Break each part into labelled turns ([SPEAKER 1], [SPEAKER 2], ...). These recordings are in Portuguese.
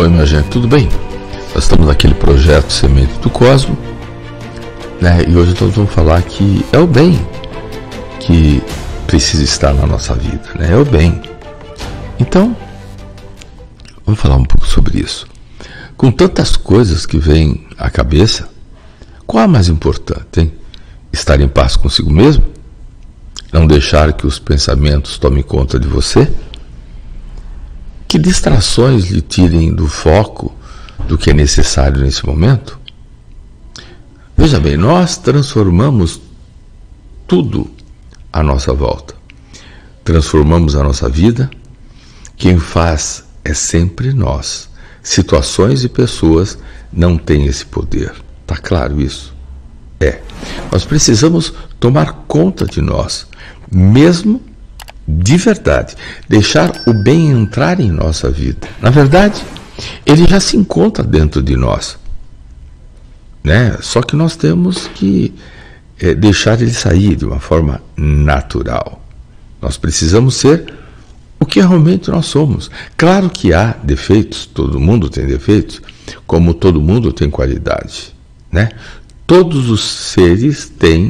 [SPEAKER 1] Oi, minha gente, tudo bem? Nós estamos naquele projeto Semente do Cosmo, né? E hoje nós vamos falar que é o bem que precisa estar na nossa vida, né? É o bem. Então, vamos falar um pouco sobre isso. Com tantas coisas que vêm à cabeça, qual a mais importante, hein? Estar em paz consigo mesmo? Não deixar que os pensamentos tomem conta de você? Que distrações lhe tirem do foco do que é necessário nesse momento? Veja bem, nós transformamos tudo à nossa volta. Transformamos a nossa vida. Quem faz é sempre nós. Situações e pessoas não têm esse poder. Tá claro isso? Nós precisamos tomar conta de nós, mesmo de verdade, deixar o bem entrar em nossa vida. Na verdade, ele já se encontra dentro de nós, né? Só que nós temos que deixar ele sair de uma forma natural. Nós precisamos ser o que realmente nós somos. Claro que há defeitos, todo mundo tem defeitos, como todo mundo tem qualidade, né? Todos os seres têm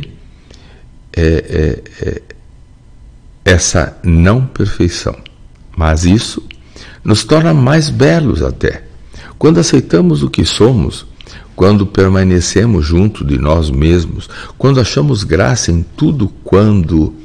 [SPEAKER 1] essa não perfeição, mas isso nos torna mais belos até. Quando aceitamos o que somos, quando permanecemos junto de nós mesmos, quando achamos graça em tudo, quando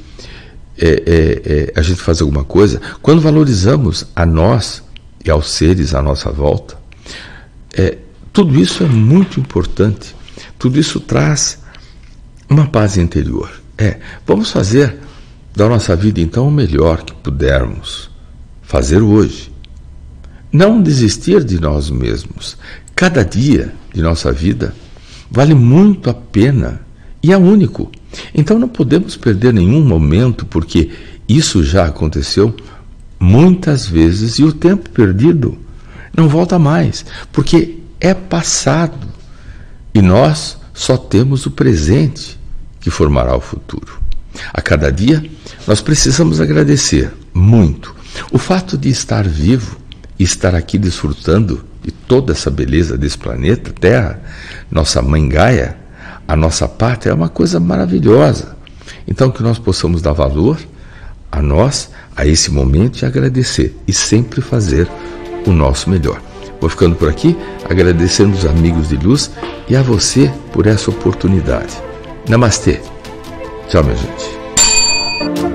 [SPEAKER 1] a gente faz alguma coisa, quando valorizamos a nós e aos seres à nossa volta, tudo isso é muito importante. Tudo isso traz uma paz interior. Vamos fazer da nossa vida, então, o melhor que pudermos fazer hoje. Não desistir de nós mesmos. Cada dia de nossa vida vale muito a pena e é único. Então, não podemos perder nenhum momento, porque isso já aconteceu muitas vezes e o tempo perdido não volta mais, porque é passado e nós só temos o presente que formará o futuro. A cada dia, nós precisamos agradecer muito o fato de estar vivo e estar aqui desfrutando de toda essa beleza desse planeta Terra, nossa mãe Gaia, a nossa pátria, é uma coisa maravilhosa. Então, que nós possamos dar valor a nós, a esse momento, e agradecer, e sempre fazer o nosso melhor. Vou ficando por aqui, agradecendo os amigos de luz e a você por essa oportunidade. Namastê. Tchau, minha gente.